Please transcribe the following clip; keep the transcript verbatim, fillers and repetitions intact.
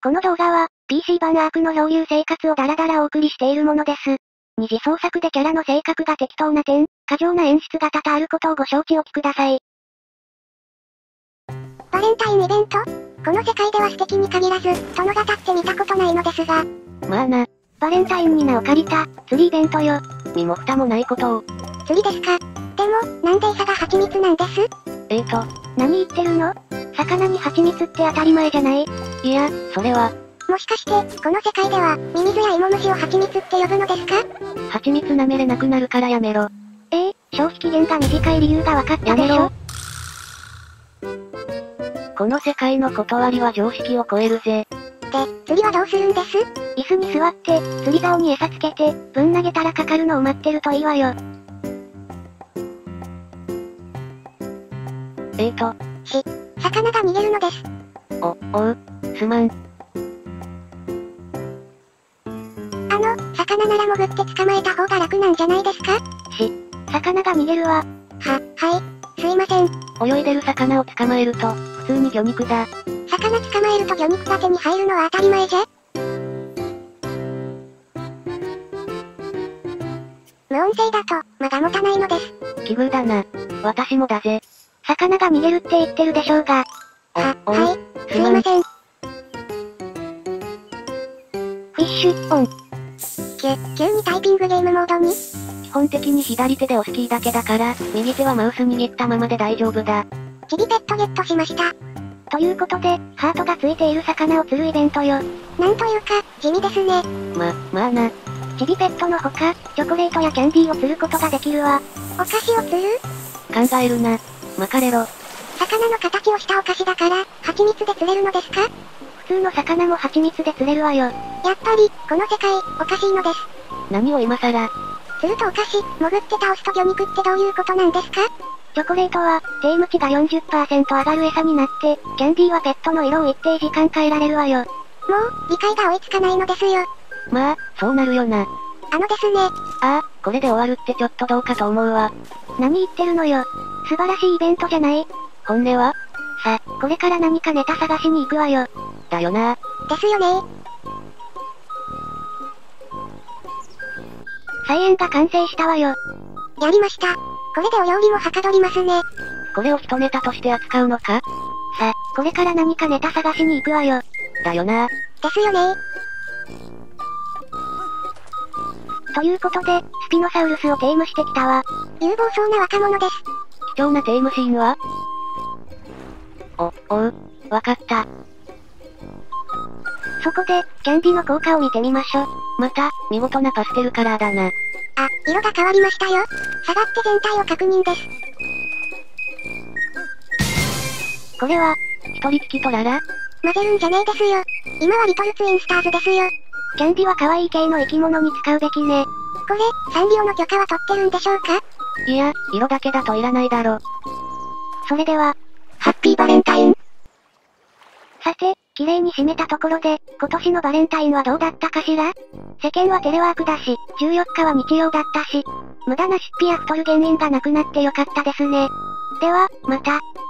この動画は、ピーシー 版アークの漂流生活をダラダラお送りしているものです。二次創作でキャラの性格が適当な点、過剰な演出が多々あることをご承知おきください。 バレンタインイベント？この世界では素敵に限らず、殿が立って見たことないのですが。 まあな。バレンタインに名を借りた、釣りイベントよ。身も蓋もないことを。 釣りですか？でも、なんで餌が蜂蜜なんです？ えーと、何言ってるの？魚に蜂蜜って当たり前じゃない？いや、それは。 もしかして、この世界では、ミミズやイモムシを蜂蜜って呼ぶのですか？ 蜂蜜舐めれなくなるからやめろ。えー、消費期限が短い理由が分かったでしょ？この世界の断りは常識を超えるぜ。 で、釣りはどうするんです？ 椅子に座って、釣り竿に餌つけて、ぶん投げたらかかるのを待ってるといいわよ。えーと。 し、魚が逃げるのです。 お、おう、すまん。 あの、魚なら潜って捕まえた方が楽なんじゃないですか？ し、魚が逃げるわ。 は、はい、すいません。 泳いでる魚を捕まえると、普通に魚肉だ。 魚捕まえると魚肉が手に入るのは当たり前じゃ。無音声だと、間が持たないのです。 奇遇だな。私もだぜ。魚が逃げるって言ってるでしょうが。 は、はい、すいません。フィッシュ、オン。 きゅ、急にタイピングゲームモードに？ 基本的に左手で押すキーだけだから、右手はマウス握ったままで大丈夫だ。 チビペットゲットしました。 ということで、ハートがついている魚を釣るイベントよ。 なんというか、地味ですね。 ま、まあな。チビペットのほか、チョコレートやキャンディーを釣ることができるわ。 お菓子を釣る？ 考えるな。まかれろ。 魚の形をしたお菓子だから、蜂蜜で釣れるのですか？ 普通の魚も蜂蜜で釣れるわよ。 やっぱり、この世界、おかしいのです。 何を今更。 釣るとお菓子、潜って倒すと魚肉ってどういうことなんですか？ チョコレートは、テーム値が よんじゅっパーセント 上がる餌になって、キャンディーはペットの色を一定時間変えられるわよ。 もう、理解が追いつかないのですよ。 まあ、そうなるよな。 あのですね。 ああ、これで終わるってちょっとどうかと思うわ。何言ってるのよ。素晴らしいイベントじゃない。本音は？さ、これから何かネタ探しに行くわよ。だよな。 ですよね。 菜園が完成したわよ。 やりました。これでお料理もはかどりますね。 これを一ネタとして扱うのか？さ、これから何かネタ探しに行くわよ。だよな。 ですよね。 ということで、スピノサウルスをテームしてきたわ。 有望そうな若者です。 貴重なテームシーンは？お、おう、わかった。そこで、キャンディの効果を見てみましょ。また、見事なパステルカラーだな。 あ、色が変わりましたよ。下がって全体を確認です。 これは、一人聞きとララ？ 混ぜるんじゃねえですよ。今はリトルツインスターズですよ。 キャンディは可愛い系の生き物に使うべきね。 これ、サンリオの許可は取ってるんでしょうか？ いや、色だけだといらないだろ。それでは、 ハッピーバレンタイン。 さて、綺麗に締めたところで、今年のバレンタインはどうだったかしら？世間はテレワークだし、じゅうよっかは日曜だったし、無駄な出費や太る原因がなくなってよかったですね。では、また。